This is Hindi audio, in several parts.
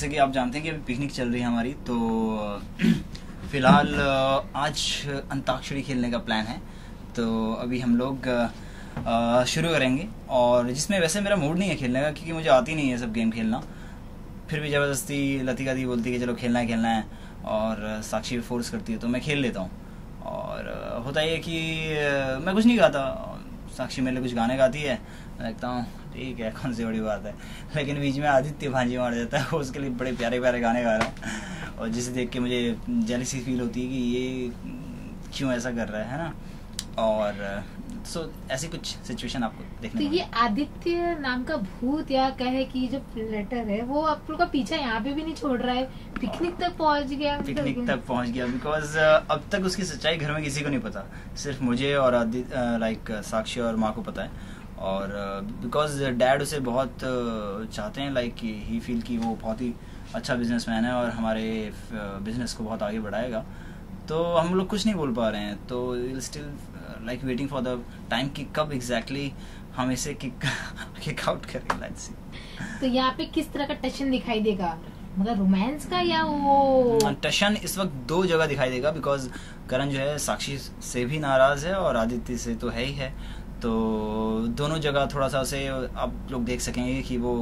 जैसे कि आप जानते हैं कि अभी पिकनिक चल रही है हमारी, तो फिलहाल आज अंताक्षरी खेलने का प्लान है। तो अभी हम लोग शुरू करेंगे, और जिसमें वैसे मेरा मूड नहीं है खेलने का, क्योंकि मुझे आती नहीं है सब गेम खेलना। फिर भी ज़बरदस्ती लतिका दी बोलती है कि चलो खेलना है, और साक्षी फोर्स करती है तो मैं खेल लेता हूँ। और होता ये कि मैं कुछ नहीं गाता, साक्षी मेरे लिए कुछ गाने गाती है, मैं देखता हूँ ठीक है, कौन सी बड़ी बात है। लेकिन बीच में आदित्य भांजी मार देता है, वो उसके लिए बड़े प्यारे प्यारे गाने गा रहा है, और जिसे देख के मुझे जेलसी फील होती है कि ये क्यों ऐसा कर रहा है ना। और ऐसी कुछ सिचुएशन आपको देखने तो ये आदित्य नाम का भूत या कहे कि जो प्लेटर है वो आप लोग का पीछा यहाँ पे भी नहीं छोड़ रहा है, पिकनिक तक पहुँच गया। बिकॉज अब तक उसकी सच्चाई घर में किसी को नहीं पता, सिर्फ मुझे और लाइक साक्षी और माँ को पता है। और बिकॉज डैड उसे बहुत चाहते हैं, लाइक ही फील कि वो बहुत ही अच्छा बिजनेसमैन है और हमारे बिजनेस को बहुत आगे बढ़ाएगा। तो हम लोग कुछ नहीं बोल पा रहे हैं, तो still like waiting for the time कि कब एग्जैक्टली हम इसे किक आउट करें। Let's see. तो यहाँ पे किस तरह का टशन दिखाई देगा, मतलब रोमांस का या वो टशन? इस वक्त दो जगह दिखाई देगा, बिकॉज करण जो है साक्षी से भी नाराज है और आदित्य से तो है ही है। तो दोनों जगह थोड़ा सा उसे आप लोग देख सकेंगे कि वो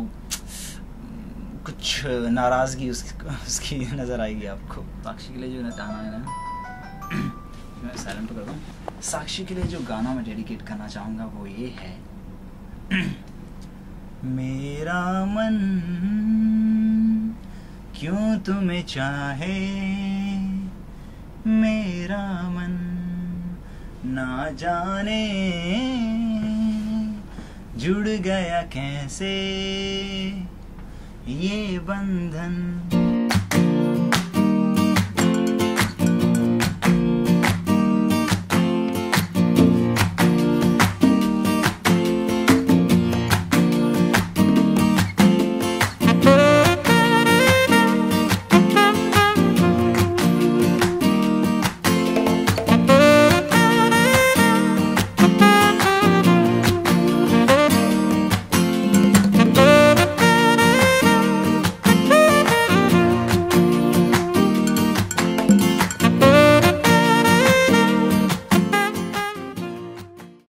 कुछ नाराजगी उसकी नजर आएगी आपको। साक्षी के लिए जो गाना है ना, मैं साइलेंट कर दूं। साक्षी के लिए जो गाना मैं डेडिकेट करना चाहूँगा वो ये है, मेरा मन क्यों तुम्हें चाहे, मेरा मन ना जाने जुड़ गया कैसे ये बंधन।